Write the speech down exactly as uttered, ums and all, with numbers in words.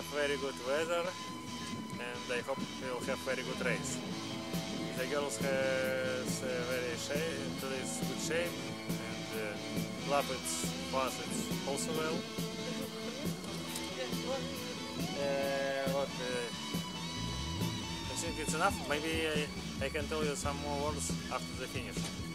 very good weather and I hope we'll have very good race. The girls has uh, very shape, today's good shape, and uh, lap it's fast, it's also well. Uh, what, uh, I think it's enough. Maybe I, I can tell you some more words after the finish.